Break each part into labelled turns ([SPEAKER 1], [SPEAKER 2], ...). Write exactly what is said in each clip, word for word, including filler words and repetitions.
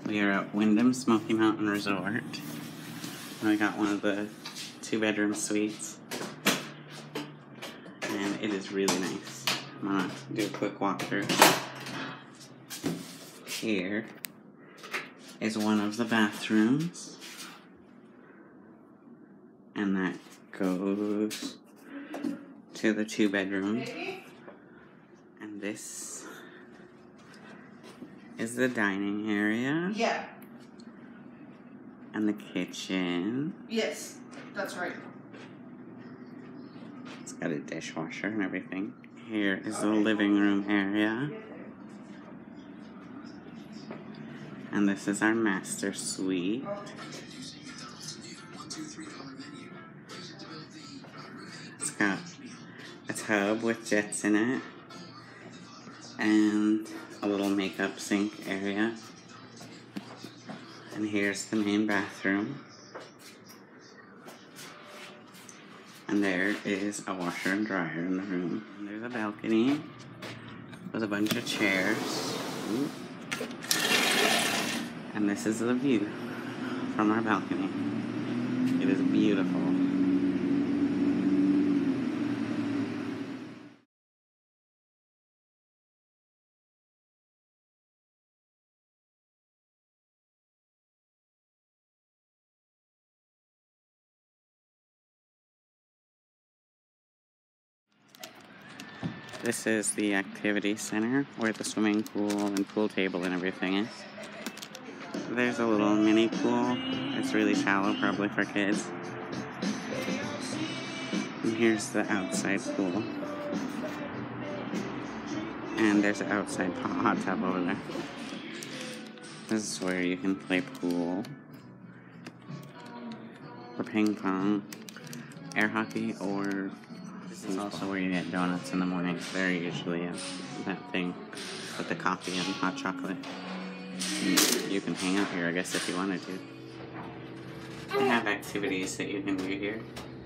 [SPEAKER 1] We are at Wyndham Smoky Mountain Resort. And I got one of the two bedroom suites. And it is really nice. I'm gonna do a quick walkthrough. Here is one of the bathrooms. And that goes to the two bedroom. And this is the dining area.
[SPEAKER 2] Yeah.
[SPEAKER 1] And the kitchen.
[SPEAKER 2] Yes, that's right.
[SPEAKER 1] It's got a dishwasher and everything. Here is the living room area. And this is our master suite. It's got a tub with jets in it. And a little makeup sink area. And here's the main bathroom. And there is a washer and dryer in the room. And there's a balcony with a bunch of chairs. Ooh. And this is the view from our balcony. It is beautiful. This is the activity center where the swimming pool and pool table and everything is. There's a little mini pool. It's really shallow, probably for kids. And here's the outside pool. And there's an outside hot tub over there. This is where you can play pool, or ping pong, air hockey, or this is also where you get donuts in the morning. They're usually uh, that thing with the coffee and hot chocolate. And you can hang out here, I guess, if you wanted to. They have activities that you can do here.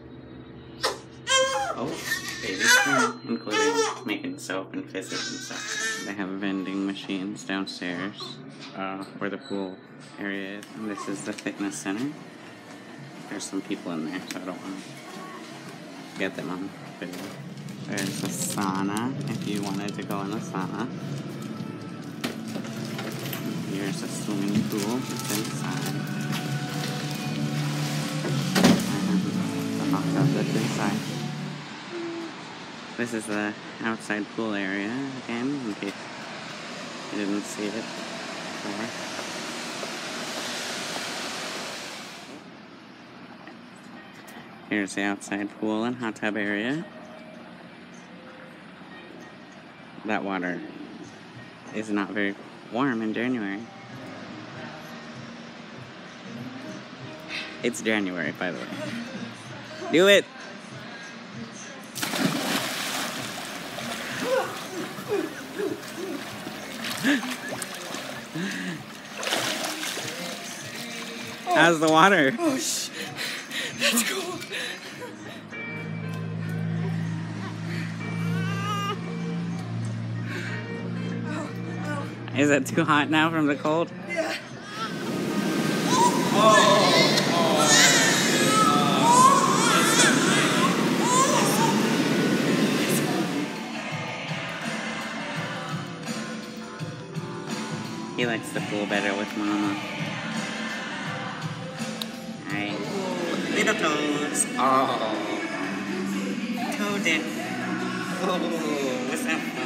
[SPEAKER 1] Oh, baby swim, including making soap and fizz and stuff. They have vending machines downstairs uh, where the pool area is. And this is the fitness center. There's some people in there, so I don't want to get them on video. There's a sauna if you wanted to go in the sauna. Here's a swimming pool that's inside. And the hot tub that's inside. This is the outside pool area again, in case you didn't see it before. Here's the outside pool and hot tub area. That water is not very warm in January. It's January, by the way. Do it! How's the water?
[SPEAKER 2] Oh, sh that's cold.
[SPEAKER 1] Is it too hot now from the cold?
[SPEAKER 2] Yeah.
[SPEAKER 1] He likes the pool better with Mama. Alright. Little toes. Oh. Toe dip. Oh, what's up?